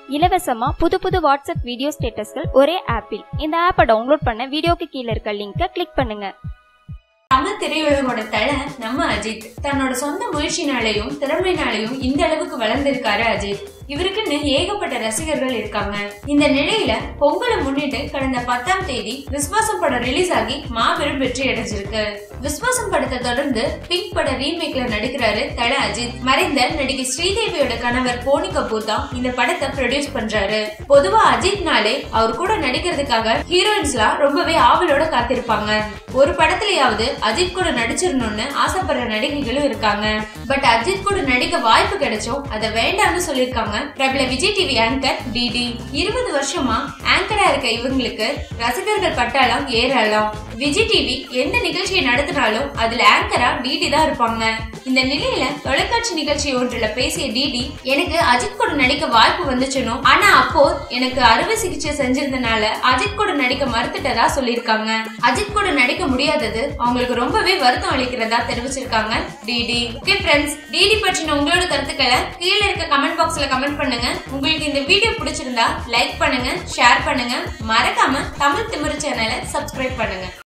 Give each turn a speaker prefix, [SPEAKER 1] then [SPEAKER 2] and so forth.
[SPEAKER 1] இலவசமா புது புது வாட்ஸ்அப் வீடியோ ஸ்டேட்டஸ்கள் ஒரே ஆப்பில். இந்த ஆப்பை டவுன்லோட் பண்ண வீடியோக்கு கீழே இருக்க லிங்கை கிளிக் பண்ணுங்க.
[SPEAKER 2] தமிழ் திரையுலகோட தலை நம்ம அஜித். தன்னோட சொந்த முயற்சினாலையும் திறமையினாலையும் இந்த அளவுக்கு வளர்ந்திருக்காரு அஜித். இவருக்குன்னு ஏகப்பட்ட ரசிகர்கள் இருக்காங்க. இந்த நிலையில பொங்கலை முன்னிட்டு கடந்த 10ஆம் தேதி விஸ்வாசம் படம் ரிலீஸ் ஆகி மாபெரும் வெற்றி அடைஞ்சிருக்கு. விஸ்வாசம் படத்தை தொடர்ந்து பிங்க் பட ரீமேக்ல நடிக்கிறாரு தல அஜித். மறைந்த நடிகை ஸ்ரீதேவியோட கணவர் போனி கபூர் தான் இந்த படத்தை ப்ரொடியூஸ் பண்றாரு. பொதுவா அஜித்னாலே அவர் கூட நடிக்கிறதுக்காக ஹீரோயின்ஸ்லாம் ரொம்பவே ஆவலோட காத்திருப்பாங்க. ஒரு படத்திலேயாவது அஜித் கூட நடிச்சிடணும்னு ஆசைப்படுற நடிகைகளும் இருக்காங்க. பட் அஜித் கூட நடிக்க வாய்ப்பு கிடைச்சோம் அதை வேண்டாம்னு சொல்லிருக்காங்க பிரபல விஜய் டிவி ஆங்கர் டிடி. 20 வருஷமா ஆங்கரா இருக்க இவங்களுக்கு ரசிகர்கள் பட்டாளம் ஏறலாம். விஜய் டிவி எந்த நிகழ்ச்சியை நடத்தினாலும் அதுல ஆங்கரா டிடி தான் இருப்பாங்க. இந்த நிலையில தொலைக்காட்சி நிகழ்ச்சி ஒன்றுல பேசிய டிடி, எனக்கு அஜித் கூட நடிக்க வாய்ப்பு வந்துச்சுனோ, ஆனா அப்போ எனக்கு அறுவை சிகிச்சை செஞ்சிருந்தனால அஜித் கூட நடிக்க மறுத்துட்டதா சொல்லிருக்காங்க. அஜித் கூட நடிக்க முடியாதது அவங்களுக்கு ரொம்பவே வருத்தம் அளிக்கிறதா தெரிவிச்சிருக்காங்க டிடி. ஓகே ஃப்ரெண்ட்ஸ், டிடி பற்றின உங்களோட கருத்துக்களை கீழே இருக்க கமெண்ட் பாக்ஸ்ல கமெண்ட் பண்ணுங்க. உங்களுக்கு இந்த வீடியோ பிடிச்சிருந்தா லைக் பண்ணுங்க, ஷேர் பண்ணுங்க. மறக்காம தமிழ் திமிரு சேனலை சப்ஸ்கிரைப் பண்ணுங்க.